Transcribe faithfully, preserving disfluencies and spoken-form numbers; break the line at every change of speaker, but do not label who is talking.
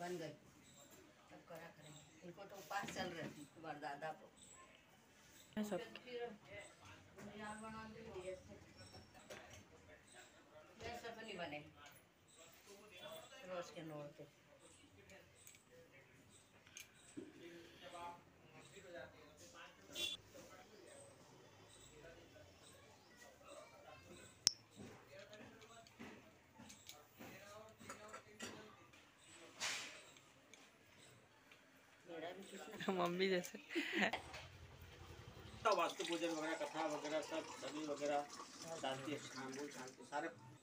बन गई, तब करा करेंगे। इनको तो उपास चल रहे थे तुम्हारे दादा को सब नहीं बने रोज के नोट पे।
मम्मी जैसे
वास्तु पूजन वगैरह, कथा वगैरह सब सभी वगैरह शांति शांति सारे